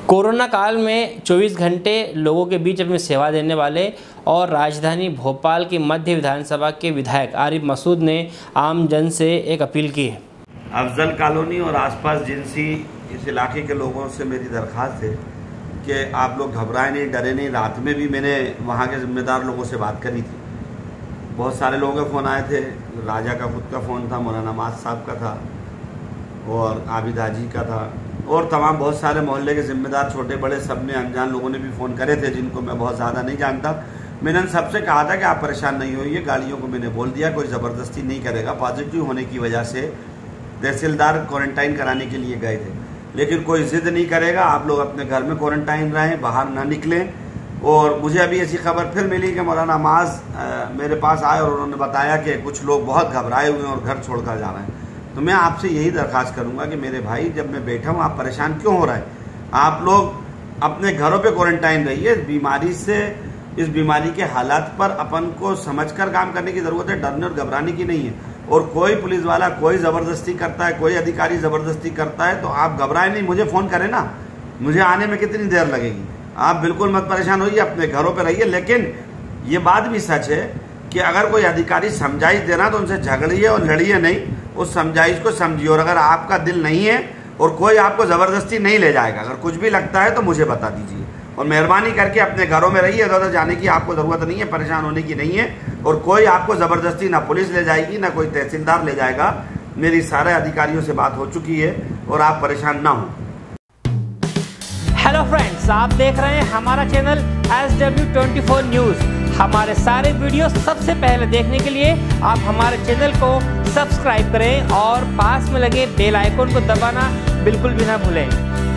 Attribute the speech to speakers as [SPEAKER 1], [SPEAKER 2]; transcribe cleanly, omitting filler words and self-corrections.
[SPEAKER 1] Corona काल में 24 घंटे लोगों के बीच अपनी सेवा देने वाले और राजधानी भोपाल की मध्य विधानसभा के विधायक आरिफ मसूद ने आम जन से एक अपील की है।
[SPEAKER 2] अफजल कॉलोनी और आसपास जिनसी इस इलाके के लोगों से मेरी दरख्वास्त है कि आप लोग घबराए नहीं, डरे नहीं। रात में भी मैंने वहाँ के ज़िम्मेदार लोगों से बात करी थी। बहुत सारे लोगों के फ़ोन आए थे। राजा का खुद का फ़ोन था, मौलाना नमाज साहब का था और आबिद हाजी का था और तमाम बहुत सारे मोहल्ले के ज़िम्मेदार छोटे बड़े सब ने, अनजान लोगों ने भी फ़ोन करे थे जिनको मैं बहुत ज़्यादा नहीं जानता। मैंने उन सबसे कहा था कि आप परेशान नहीं होइए। गाड़ियों को मैंने बोल दिया कोई ज़बरदस्ती नहीं करेगा। पॉजिटिव होने की वजह से तहसीलदार क्वारंटाइन कराने के लिए गए थे, लेकिन कोई ज़िद नहीं करेगा। आप लोग अपने घर में क्वारंटाइन रहें, बाहर ना निकलें। और मुझे अभी ऐसी खबर फिर मिली कि मौलाना नमाज मेरे पास आए और उन्होंने बताया कि कुछ लोग बहुत घबराए हुए हैं और घर छोड़कर जा रहे हैं। तो मैं आपसे यही दरख्वास्त करूंगा कि मेरे भाई, जब मैं बैठा हूँ आप परेशान क्यों हो रहे हैं? आप लोग अपने घरों पे क्वारंटाइन रहिए। इस बीमारी के हालात पर अपन को समझकर काम करने की ज़रूरत है, डरने और घबराने की नहीं है। और कोई पुलिस वाला कोई ज़बरदस्ती करता है, कोई अधिकारी ज़बरदस्ती करता है तो आप घबराए नहीं, मुझे फ़ोन करें ना। मुझे आने में कितनी देर लगेगी? आप बिल्कुल मत परेशान होइए, अपने घरों पर रहिए। लेकिन ये बात भी सच है कि अगर कोई अधिकारी समझाइश देना तो उनसे झगड़िए और लड़िए नहीं, उस समझाइश को समझिए। और अगर आपका दिल नहीं है और कोई आपको ज़बरदस्ती नहीं ले जाएगा, अगर कुछ भी लगता है तो मुझे बता दीजिए। और मेहरबानी करके अपने घरों में रहिए, इधर उधर जाने की आपको ज़रूरत नहीं है, परेशान होने की नहीं है। और कोई आपको ज़बरदस्ती ना पुलिस ले जाएगी ना कोई तहसीलदार ले जाएगा। मेरी सारे अधिकारियों से बात हो चुकी है और आप परेशान ना हो।
[SPEAKER 1] हेलो फ्रेंड्स, आप देख रहे हैं हमारा चैनल SW24 न्यूज़। हमारे सारे वीडियो सबसे पहले देखने के लिए आप हमारे चैनल को सब्सक्राइब करें और पास में लगे बेल आइकन को दबाना बिल्कुल भी ना भूलें।